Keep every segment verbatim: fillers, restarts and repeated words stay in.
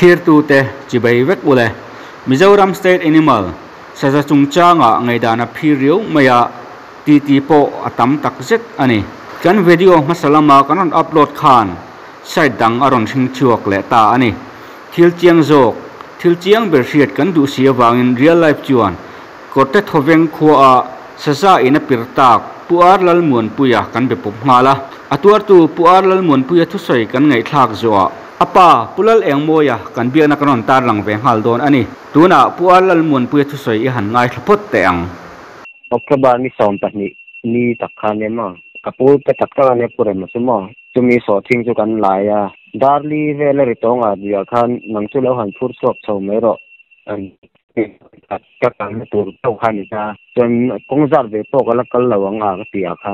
thir tu te chibai vek ule Mizoram State Animal saza chungchanga ngai dana phiriu maya ti ti po atam tak zet ani kan video masalama kanon upload khan side dang aron thing chuak le ta ani thil chiang jok thil chiang ber hriat kan du sia wangin real life chuan kote thoveng khuwa saza ina pirtak puar lal muan puya kan be pop ngala atuar tu puar lal muan puya thu soi kan ngai thlak zo apa pulal eng moya kan biana kanon tar lang ve hal don ani tuna puar lal muan puya thu soi i han ngai thlapot te ang oktober ni som ta ni ni takhane ma kapul te takta ne pure ma sumo chumi so thing chu kan laya darli vele ritonga dia khan nang chu lo han phur sok chho mero an ka kan tur to khan ni ta chen kongzar ve to kala kal lawanga ka tia khan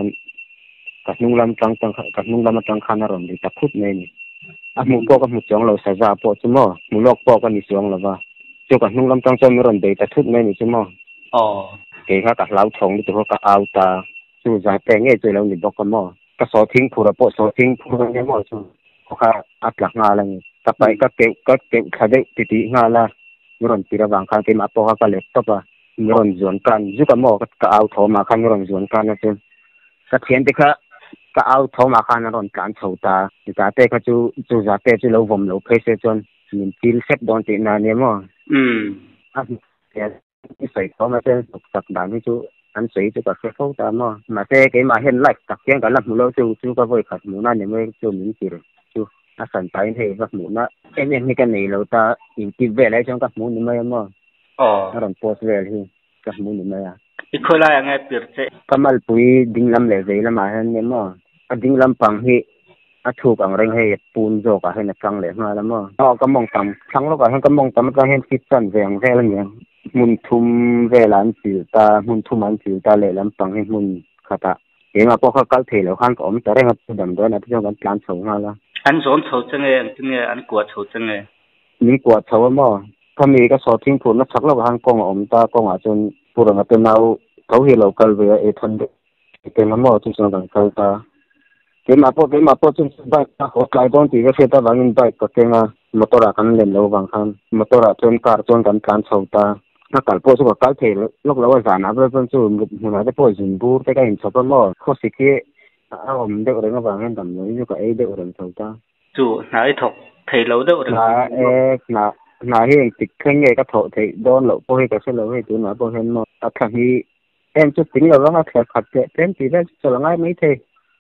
ka nunglam tang tang ka nunglam tang khan ron ni ta phut ne ni a mu po ka mu chong lo sa za po chumo mu lok po ka ni chong lawa chu ka nunglam tang chong ron de ta thut ne ni chumo oh ke ka ka lau thong ni to ka au ta chu za pe nge chu lo ni bok ka mo ka so thing phura po so thing phura ne mo chu ka atlak nga lang ka pai ka ke ka ke khade ti ti nga la ron pira wang khan ke ma po ka laptop a ron zon kan ju ka mo ka au tho ma khan ron zon kan na chu ka thien te kha ka au tho ma khan ron kan chho ta ti ta te ka chu chu za te chu lo vom lo phe se chon min til set don ti na ne mo um a ke ni sai tho ma te tak da ni chu an sei chu ka se khâu ta mo ma te ke ma hen like tak yang ka la mu lo chu chu ka voi khat mu na ne me chu min ti chu a san pai he va mu na em em ni ka nei lo ta in ti ve lai chong ka mu ni me mo oh ron post ve hi ka mu ni me ya ikhola yang ai pirche kamal pui dinglam le ve la ma hen ne mo a dinglam pang hi a thuk ang reng he pun jo ka he na chang le ma la mo o ka mong tam chang lo ka hen ka mong tam ka hen kitchen veng ve la nge mun thum ve lan sil ta mun thum an sil ta le lam pang he mun khata e ma po kha kal the lo khan ko om ta reng at dam do na ti jong kan plan chho nga la an zon chho chenge an tinge an kwa chho chenge ni kwa chho mo kami ka so thing phun na chak lo han kong om ta kong a chun purang at nau thau hi local ve e thon de ke ma mo chu chang kan kal ta ke ma po ke ma po chun ba ka ho kai don ti ve ta wangin ba ka ke nga motora kan len lo wang khan motora chun kar chun kan plan chho ta na kal po chu ka kal the lok lo za na ba chun chu mu na de po jin bur te ka in chho mo kho si ke a om de ore nga wang hen dam lo ni ka e de ore chho ta chu na ai thok thei lo de ore na e na na hi tik kheng nge ka tho thei don lo po he ka se lo he tu na po hen mo ta khang hi em chút tính là nó khẹt khặt thế em chỉ là cho là ngay mấy thế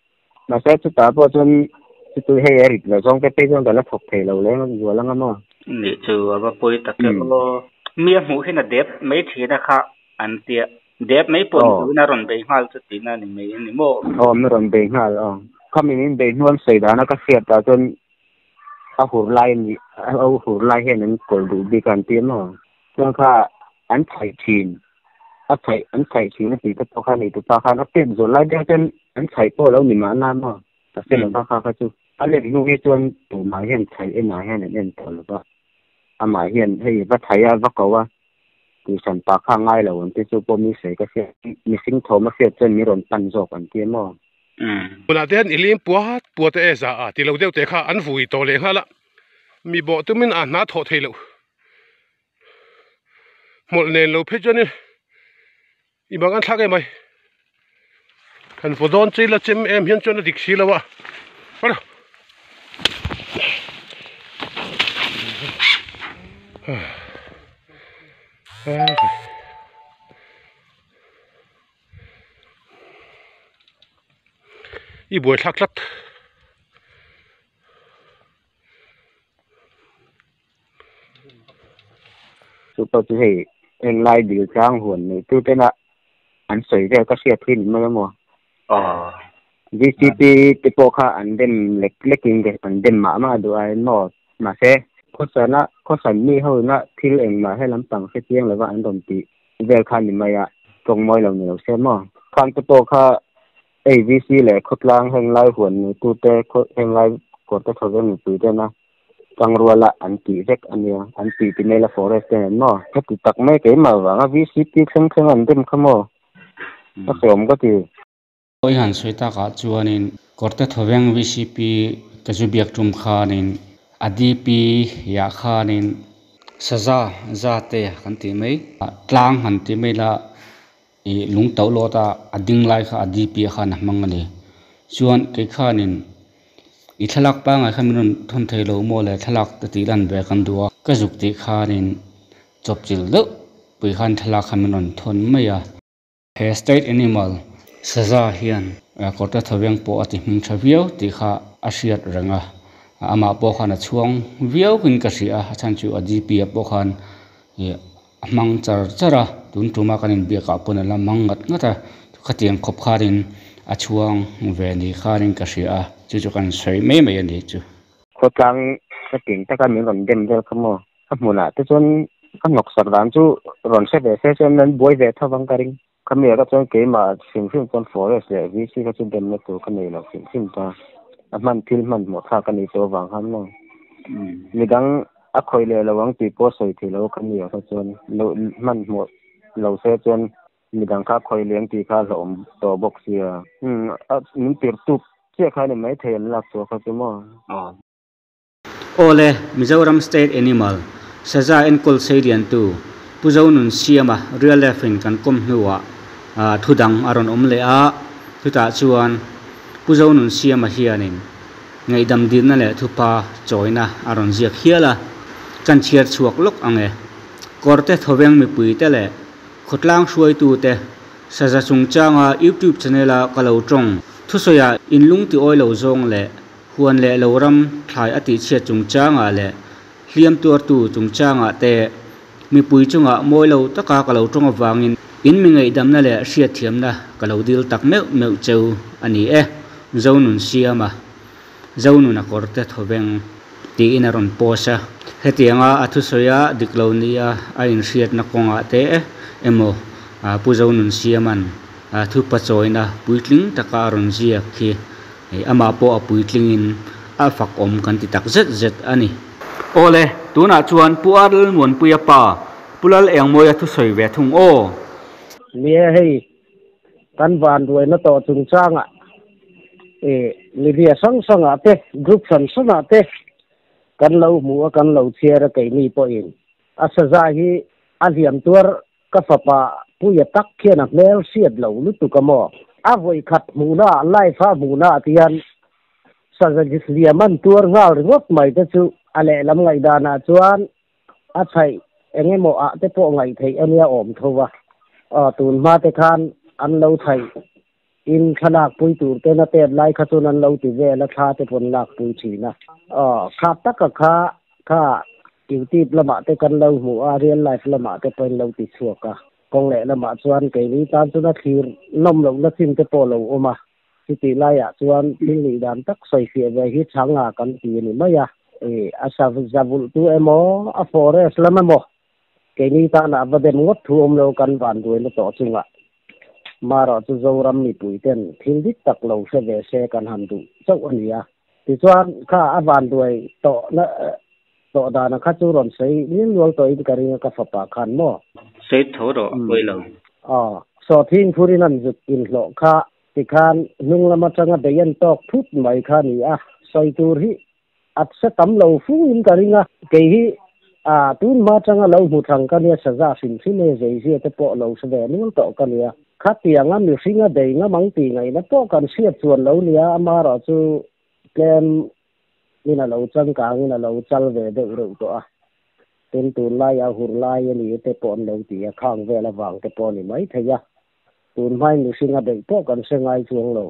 mà sẽ chút ta bao chân chút tôi hay er là trong cái bên trong đó là thuộc thể lâu lên nó vừa lắm mà ni chu ba poi ta ke o mia mu he na dep mấy thi na kha an tia dep mấy pon tu na ron be hal chu ti na ni me ni mo oh mới ron be hal oh kami min be nuan sei da na ka fiat ta chân a hur lai ni a hur lai he nan kol du bi kan ti no chung kha an thai thin a thai an thai thin ni ta to kha ni tu pa kha na pe zo lai de chân an thai po lo ni ma na mo ta se lo kha kha chu a le nu ge chuan tu ma hen thai e na hen en to lo ba a ma hen hei va thai a va ko wa tu san pa kha ngai lo on ti chu po mi se ka se mi sing tho ma se chen mi ron pan zo kan ti mo um bula ten ilim puat puat e za a ti lo deu te kha an vui to le hala mi bo tumin a na tho thei lo mol nen lo phe chani i bang an thak e mai kan fodon chei la chem em hian chona dik si lawa ara i buai thak thak chu to chu hei en lai bil chang huan ni tu te na an sei ve ka sia thin ma mo oh V C P te po kha an dem lek leking de an dem ma ma do ai no ma se ko sa na ko san mi ho na thil eng ma he lam pang se tiang la wa an dom ti vel khan ni ma ya tong moi lo ni lo se mo khan te po kha A V C le khot lang heng lai huan ni tu te kho heng lai ko te tho ni pu te na tang ruala an ti rek ania an ti ti nei la forest te no ka ti tak mai ke ma wa V C P kheng kheng an dem khamo ka som ko ti oi han soi ta ka chuanin korte thoveng V C P ka ju biak tum khanin adipi ya khanin saza zate kan ti mai tlang han ti mai la i lung tau lo ta ading lai kha adipi khan mangani chuan ke khanin i thalak pa ngai khamin thon thei lo mo le thalak ta ti lan be kan duwa ka juk ti khanin chop chil do pui khan thalak khamin thon maya he state animal saza hian korta thaweng po ati hming thaviau ti kha asiat ranga ama po khan a chuang viau kin ka ria chan chu adipi po khan e mang char chara tun tuma kanin bia ka pon la mangat ngata khatiang khop kharin a chuang ve ni kharin ka ria chu chu kan sei me me ani chu ko tlang ka ting ta kan mi ron dem del khamo khmuna te chon kan nok sar dan chu ron se ve se chen nan boy ve thawang karing kami ka chon ke ma sim sim chon forest le vi si ka chon dem na tu kami lo sim sim ta aman thil man mo tha kan ni so wang ham no mi dang a khoi le lawang ti po soi thi lo kami ka chon lo man mo lo se chon mi dang kha khoi leng ti kha lom to box sia hm a min tir tu che kha ni mai thel lak so kha chu mo ole Mizoram state animal saza enkol seidian tu puzo nun siama real lefin kan kom hnuwa thudang aron omle a thuta chuan puzo nun siama hianin ngai dam din na le thupa choina aron ziak hiala kan chiar chuak lok ange korte thoweng mi pui te le khotlang hruai tu te saza chungchanga YouTube channel a kalo tong thusoya inlung ti oi lo zong le huan le loram thlai ati chia chungchanga le hliam tur tu chungchanga te mi pui chunga moi lo taka kalo tong awangin in mi ngai dam na le hria thiam na kalo dil tak meu meu cheu ani e zonun siama zonun a korte thoweng ti inaron posa hetianga athu soya diklonia a in hriat na konga te emo puzonun siaman thu pachoina puitling taka ron zia khi ama po a puitlingin a fak om kan ti tak zet zet ani ole tuna chuan puar mon puya pa pulal eng moya thu soi ve thung o mie hei kan van duai na to chung changa e livia sang sang ate group san san ate kan lo mu kan lo chiara kai ni po in asaza hi aliam tur ka fapa puya tak khian a mel siat lo lu tu kamo a voi khat mu na lai fa mu na tian saza jislia man tur ngal ringot mai te chu ale lam ngai dana chuan a thai engemo a te po ngai thei ania om thowa a tun ma te khan an lo thai in khanak pui tur te na te lai kha chun an lo ti ve la tha te pon lak pui china a kha tak kha kha YouTube lama te kan lo mu a real life lama te pen lo ti chuaka kong le lama chuan ke ni tan chu na thir nom lo na thim te po lo oma ti lai ya chuan tin ni dan tak soi fi ve hi changa kan ti ni maya e asa zabul tu emo a forest lama mo ke ni ta na ba den ngot thu om lo kan van duai na to chunga maro chu zoram mi pui ten thil dik tak lo se ve se kan han du chau ania ti chuan kha a van duai to na to da na kha chu ron sei ni lol to in kari ka fa pa khan mo sei thoro koi lo a so thing phurin an zut in lo kha ti khan nung lama changa beyan tok phut mai kha ni a soi tur hi at sa tam lo fu in kari nga ke hi a tun ma changa lo mu thang ka ne sa za sin sin ne zai zia te po lo se ve ni to ka ni a kha ti anga mi singa dei nga mang ti ngai na po kan sia chuan lo ni a ma ro chu kem ni na lo chang ka ni na lo chal ve de ro to a ten tu lai a hur lai ni te pon lo ti a khang ve la wang te pon ni mai thaya tun mai ni singa dei po kan se ngai chuang lo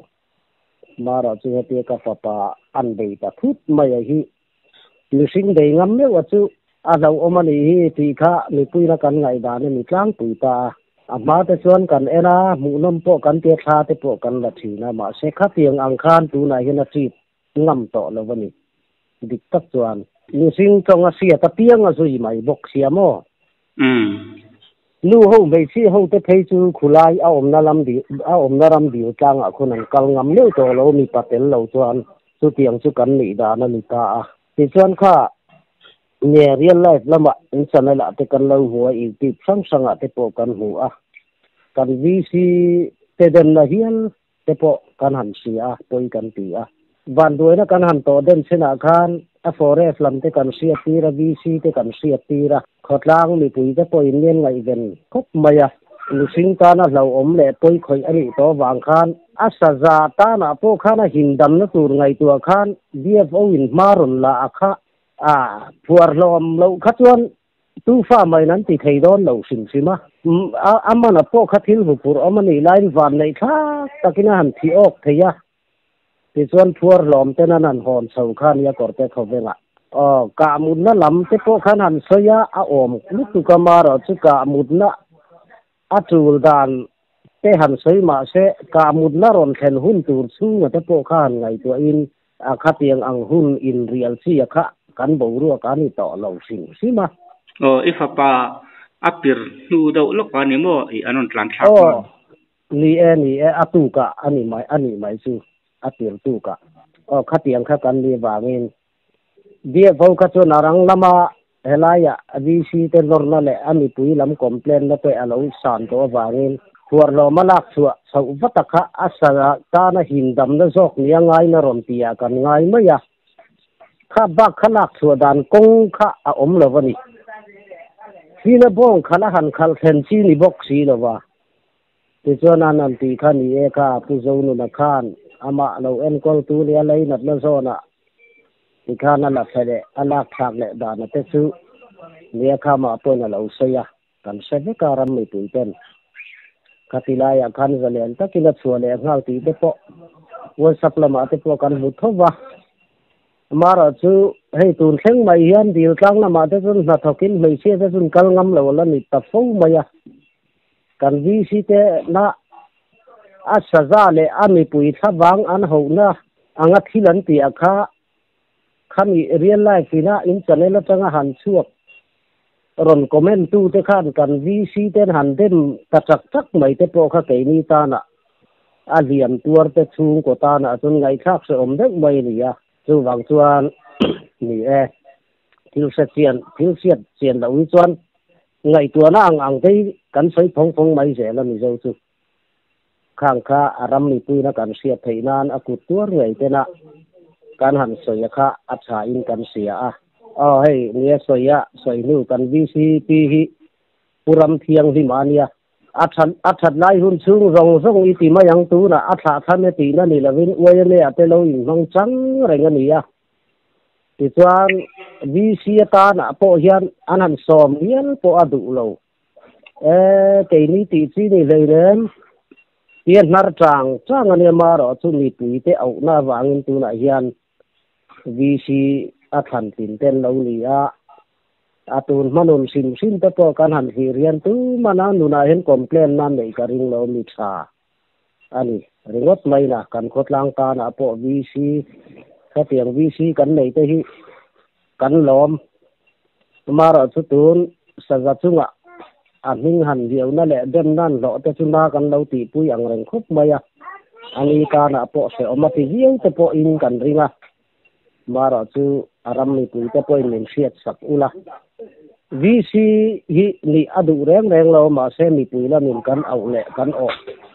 ma ro chu te ka fa pa an dei ta thut mai a hi ni sing dei ngam me wa chu a lo omani hi ti kha ni pui na kan ngai da ni tlang pui ta ama te chuan kan era mu nom po kan te tha te po kan la thina ma se kha tiang ang khan tu na hi na chi ngam to lo wani dik tak chuan ni sing chong a sia ta piang a zui mai bok sia mo um nu ho bei si ho te phei chu khulai a om na lam di a om na ram di tlang a khun an kal ngam le to lo mi patel lo chuan chu tiang chu kan ni da na ni ta a ti chuan kha ne real life lama in channel a te kan lo huwa i ti sang sang a te po kan hu a kan vi si te den na hian te po kan han si a poi kan ti a van đuôi nó căn hẳn tổ đen trên khan a forest làm te kan sia tira B C te kan sia tira khotlang mi pui te poin nen ngai ven khop maya lu sing ta na lo om le poi khoi ani to wang khan a saza ta na po khana hindam na tur ngai tu khan D F O in marun la akha a puar lom lo khatwan tu fa mai nan ti thei don lo sim sima amana po khathil hu pur amani line van nei tha takina han thi ok theya ti chuan puar lom te nan an hon so khan ya korte khovenga o ka mun na lam te po khan han soya a om lu tu kamara chu ka mun na a tul dan te han soi ma se ka mun na ron khen hun tur chu te po khan ngai tu in a khatiang ang hun in real chi kha kan bo ru ka ni to lo sim sima o ifapa apir nu do lo ka ni mo i anon tlan thak o ni e ni e atu ka ani mai ani mai chu apir tu ka o khatiang kha kan ni wangin dia vo ka chu narang lama helaya abi si te lorna le ami pui lam complain na pe alo san to wangin huar lo malak chu sau wataka asara ta na hindam na jok ni ngai na rom tia kan ngai ma ya kha ba khalak chu dan kong kha a om lo wani hina bong khala han khal then chi ni bok si lo wa ti chona nan ti khan ni e ka pu zo nu na khan ama lo en kol tu le lai nat na zo na ti khan na la phele alak thak le da na te chu le kha ma po na lo so ya kan se ve ka ram mi tu ten katila ya khan zalen ta kila chule ngal ti te po wo saplama te po kan bu thowa mara chu hei tun thleng mai hian dil tlang na ma te chun na thokin mei che te chun kal ngam lo la ni ta fo maya kan vi si te na a saza le ami pui thawang an ho na anga thilan ti akha khami real life ina in channel atanga han chuak ron comment tu te khan kan vi si ten han dem ta chak chak mai te po kha ke ni ta na a liam tuar te chung ko ta na chun ngai thak se om dek mai ni ya chu wang chuan ni e thil se chian thil siat chian lo wi chuan ngai tu na ang ang te kan soi phong phong mai je la mi zo chu khang kha aram ni pui na kan sia thei nan a ku tuar ngai te na kan han soi kha a tha in kan sia a oh hey ni soi ya soi nu kan vi si pi hi puram thiang hi mania athan athat lai hun chung rong rong i ti ma yang tu na atha than ne ti na ni lovin we ne ate lo in hong chang reng ani ya ti chuan vi si ta na po hian anan som hian po adu lo e te ni ti chi ni le ren hian nar chang chang ani ma ro chu ni pi te au na wangin tu na hian vi si athan tin ten lo ni a atun manon sim sim te po kan han hi rian tu mana nu na hen complain na nei ka ring lo mi tha ani ringot mai na kan khotlang ta na po vi si kha tiang vi si kan nei te hi kan lom mara chu tun saga chunga aning han riau na le dem nan lo te chuna kan lo ti pui ang reng khop maya ani ta na po se omati hiau te po in kan ringa mara chu aram ni pui te po in siat sak ula vi si hi ni adu reng reng lo ma se mi pui la min kan au le kan o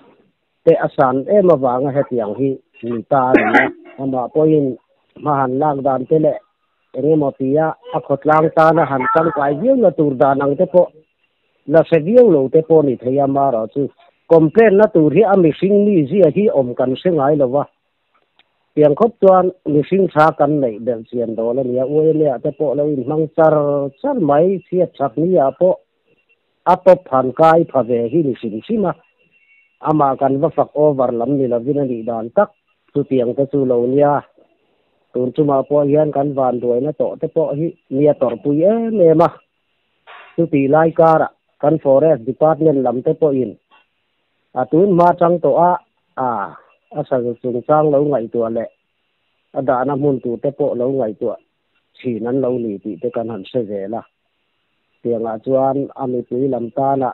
te asan e ma wanga he tiang hi ni ta ni ama po in ma han lang dan te le enge mo tia a khotlang ta na han chang kai viu na tur dan ang te po la se viu lo te po ni theya mara chu complain na tur hi a mi sing ni ji hi om kan se ngai lo wa tiang khop chuan mi sing tha kan nei del chian do la nia ue le te po lo in mang char chal mai chiat chak ni ya po a to phan kai pha ve hi ni sing sima ama kan va fak over lam ni la vin ni dan tak chu tiang te chu lo nia tur chu ma po hian kan van duai na to te po hi nia tor pui e le ma chu ti lai kara kan forest department lam te po in atun ma chang to a a asa chung chang lo ngai tu le ada na mun tu te po lo ngai tu chi nan lo ni ti te kan han se ve la tianga chuan ami pui lam ta na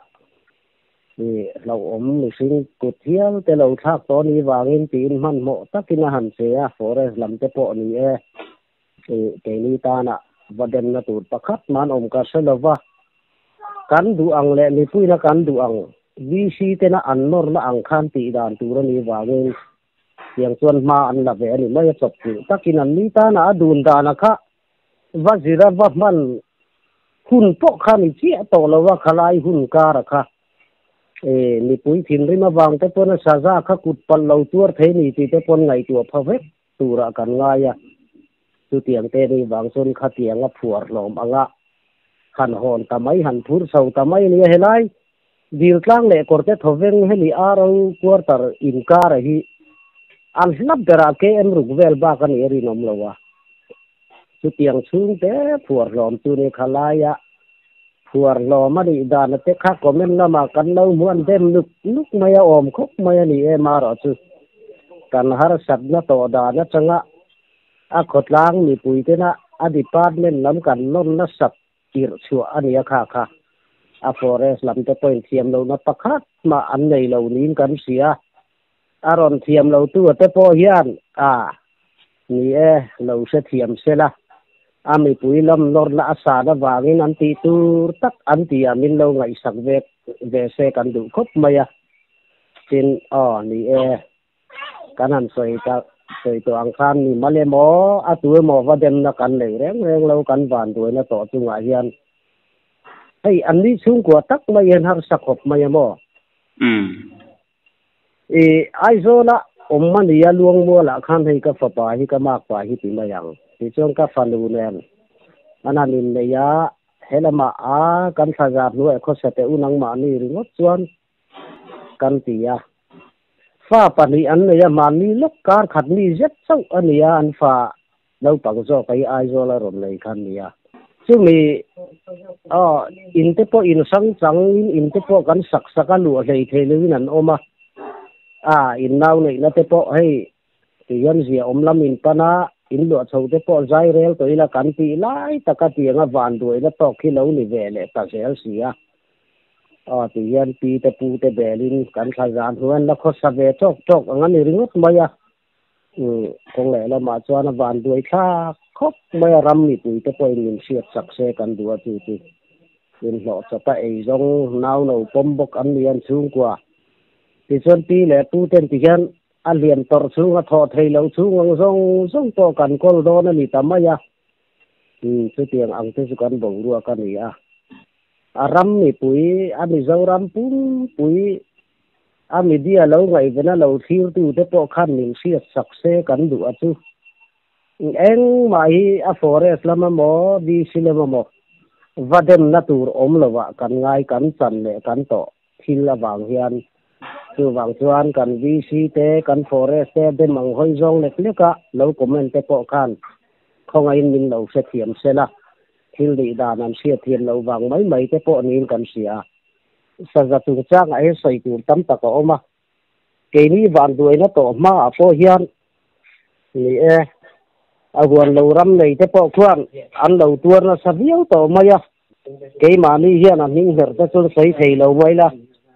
ni lo om ni sing ku thial te lo thak to ni wangin tin man mo takina han se a forest lam te po ni e e te ni ta na waden na tur pakhat man om ka se lo wa kan du ang le ni pui na kan du ang vi si te na an nor na ang khan ti dan tu ra ni wangin yang chuan ma an la ve ani mai chop ti takin an ni ta na dun da na kha va zira va man hun po kha ni chi to lo wa khalai hun ka ra kha e ni pui thin ri ma wang te pon sa za kha kut pal lo tur the ni ti te pon ngai tu pha ve tu ra kan nga ya tu tiang te ni wang son kha tiang a phuar lom anga khan hon ta mai han thur sau ta mai ni helai dil tlang le korte thoveng heli aro quarter in ka ra hi al snap dera ke em ruk vel ba kan eri nom lowa chu tiang chung te phuar lom tu ne khalaya phuar lom ani dan te kha comment lama kan lo muan dem luk luk maya om khop maya ni e ma ro chu kan har sat na to da na changa a khotlang ni pui te na a department lam kan non na sat tir chu ani kha kha a forest lam te point thiam lo na pakhat ma an nei lo nin kan sia aron thiam lo tu te po hian a ni e lo se thiam se la ami pui lam nor la asa na wangin an ti tur tak an ti amin lo ngai sak ve ve se kan du khop maya tin o ni e kanan soi ta soi to ang khan ni male mo a tu mo wa dem na kan le reng reng lo kan van tu na to chu nga hian hey an ni chung ko tak mai hen har sak khop maya mo um e ai zo la om man ya luang mo la khan hei ka fa pa hi ka mak pa hi ti mayang ti chong ka falu nen ananin le ya helama a kan thaja nu e kho sate unang ma ni ringot chuan kan ti ya fa pa ni an le ya ma ni lok kar khat ni zet chau ania an fa lo pang zo kai ai zo la rom nei khan ni ya chu mi a in te po in sang chang in in te po kan sak saka lu lei the le nan oma à in nau nei na te po hei ti yan zia om lam in pana in lo chho te po zai rel to ila kan ti lai taka ti nga van duai na to khi lo ni ve le ta sel sia a ti yan pi te pu te belin kan kha jan huan na kho sa ve chok chok anga ni ringot maya u kong le la ma chuan van duai kha khop maya ram ni pu te po in siat sak se kan duwa ti ti in lo cha ta ei jong nau no pom bok an lian chung kwa ti chon pi le tu ten ti hian a lian tor chung a tho thei lo chung ang zong zong to kan kol do na ni tamaya um chu tiang ang te chu kan bo ru ka ni a aram ni pui a mi zo ram pum pui a mi dia lo ngai vena lo thir tu te po khan ning si sak se kan du a chu eng mai a forest lama mo di silema mo vadem na tur om lova kan ngai kan chan le kan to thil la wang hian chu wang chuan kan V C te kan forest te de mang hoi zong lek leka lo comment te po khan khonga in min lo se thiam se la thil di da nan sia thiam lo wang mai mai te po nin kan sia sa za tu chang ai sai tu tam ta ko oma ke ni van duai na to ma po hian ni e a huan lo ram nei te po khuan an lo tuar na sa viau to maya ke ma ni hian an ning her te chu sai thei lo mai la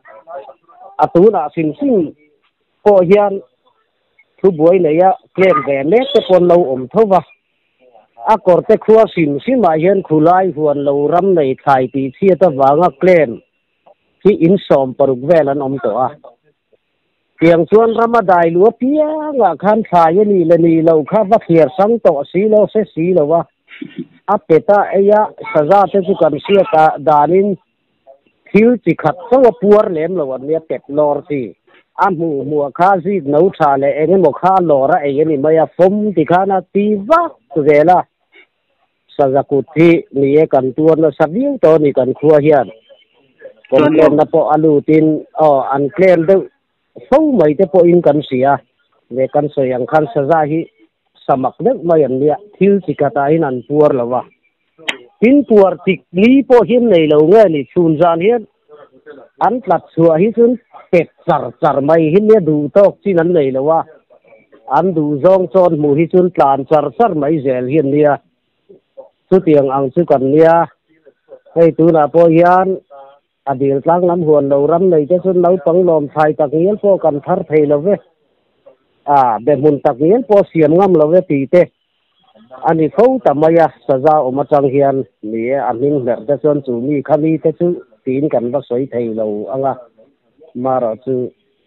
atuna sin sin ko hian thu buai le ya klem ve le te pon lo om thova a kor te khua sin sin ma hian khulai huan lo ram nei thai ti thia ta wanga klem hi in som paruk velan om to a tiang chuan ramadai lu pia nga khan thai ni le ni lo kha va khiar sang to si lo se si lo wa a peta eya saza te chu kan sia ta danin thil chi khat so puar lem lo an ne pet lor ti a mu mu kha zi no tha le enge mo kha lora e ni maya fom ti khana ti va tu vela saza ku thi ni e kan tuan na sabiu to ni kan khua hian kon kon na po alu tin o an klem de so mai te po in kan sia le kan so yang khan saza hi samak de mai an lia thil chi ka ta in an puar lawa tin puar tik li po hin nei lo nge ni chun jan hian an tlat chua hi chun pet char char mai hin ne du tok chin an nei lo wa an du zong chon mu hi chun tlan char char mai zel hian nia chu tiang ang chu kan nia hei tu na po hian adil tlang lam huan lo ram nei te chun lo pang lom thai tak ngel po kan thar thei lo ve a be mun tak ngel po siam ngam lo ve ti te ani khâu tamaya saza oma chang hian ni aning ler da chon chu mi khami te chu tin kan va soi thei lo anga mara chu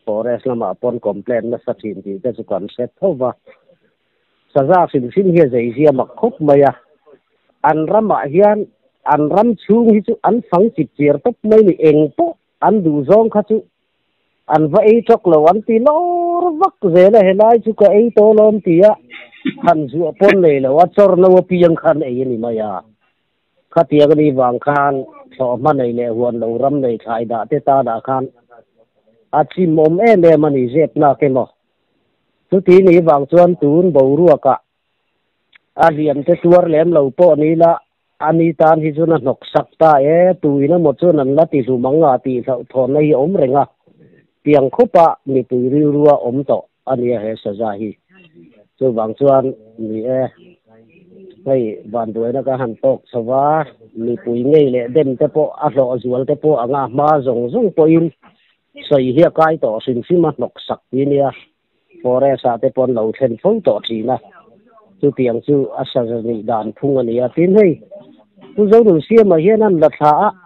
forest lama pon complain na sa tin ti te chu kan set thova saza sin sin hi zai zia mak khop maya an rama hian an ram chung hi chu an phang chip chiar top mai ni eng po an du zong kha chu an va ei chok lo an ti lo vak ze la helai chu ka ei to lom ti a han zu pon le lo wa chor no piang khan ei ni maya kha tia ni wang khan so ma nei le huan lo ram nei thai da te ta da khan a chi mom e le mani zep na ke mo tu ti ni wang chuan tun bo ruwa ka a liam te tuar lem lo po ni la ani tan hi chuna nok sak ta e tuina mo chun an la ti lu manga ti tho thon nei om renga piang khopa mi tu ri ruwa om to ani he sa za hi chu wang chuan ni e hei ban duai na ka han tok sawa mi pui ngei le dem te po a lo zual te po anga ma zong zong po in sei hi kai to sin sima nok sak ti nia forest a te pon lo then phong to thi na chu piang chu a sa ni dan phung ani a tin hei tu zo nu sia ma hian an la tha a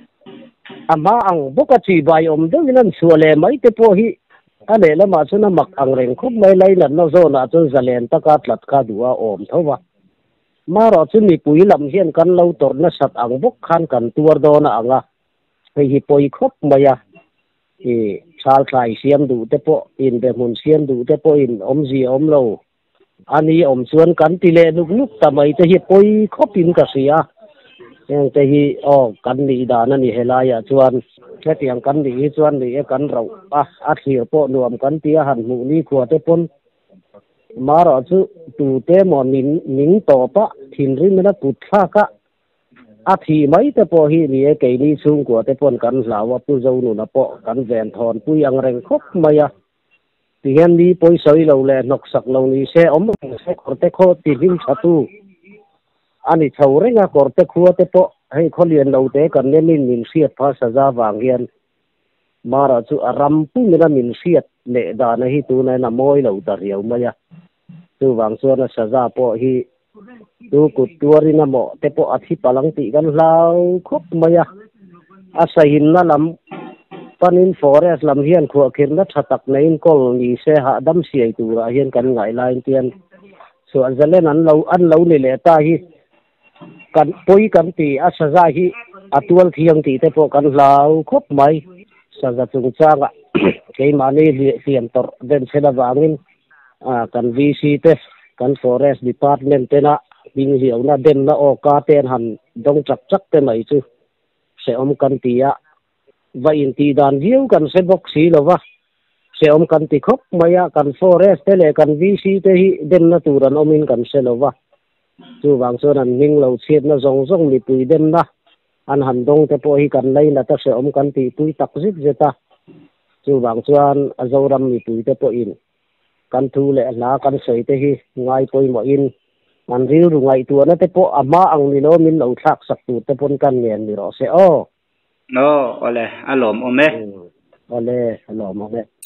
ama ang boka chi bai om de nan suale mai te po hi ane la ma chuna mak ang reng khop mai lai lan no zo na chu zalen ta ka tlat ka duwa om thowa ma ro chu mi pui lam hian kan lo tor na sat ang bok khan kan tuar do na anga hei hi poi khop maya e chal khai siam du te po in be mun siam du te po in om ji om lo ani om chuan kan ti le nuk nuk tamai te hi poi khop in ka sia yang te hi o kan ni da na ni helaya chuan ke tiang kan ni chuan ni e kan ro a a thir po nuam kan tia han mu ni khuwa te pon ma ro chu tu te mo nin ning to pa thin ri na put tha ka a thi mai te po hi ni e ke ni chung ko te pon kan lawa pu zo nu na po kan ven thon pu yang reng khop maya ti hian ni poi soi lo le nok sak lo ni se om se khor te kho ti hing chatu ani chho renga kor te khuwa te po hei kholian lo te kan ne min min siat pha sa za wang hian mara chu aram pu mena min siat le da na hi tu na na moi lo ta riau maya tu wang chuan a sa za po hi tu kut tuari na mo te po athi palang ti kan lau khop maya a sa hin na lam panin forest lam hian khuwa khir na thatak na in kol ni se ha dam siai tu ra hian kan ngai lain tian so azalen an lo an lo ni le ta hi kan poi kan ti a sa za hi atual thiang ti te po kan lau khop mai sa za chung changa ke mani liam tor den sela wangin a kan V C te kan forest department te na bing hiau na den na o ka ten han dong chak chak te mai chu se om kan ti a va in ti dan hiu kan se box si lo wa se om kan ti khop maya kan forest te le kan V C te hi den na turan omin kan se lo wa chu wang chuan an ning lo chiat na zong zong mi pui den na an han dong te po hi kan nei na ta se om kan ti pui tak zit zeta chu wang chuan a zoram mi pui te po in kan thu le la kan sei te hi ngai poi mo in an riu ru ngai tu na te po ama ang ni lo min lo thak sak tu te pon kan nen ni ro se o no ole alom ome ole alom ome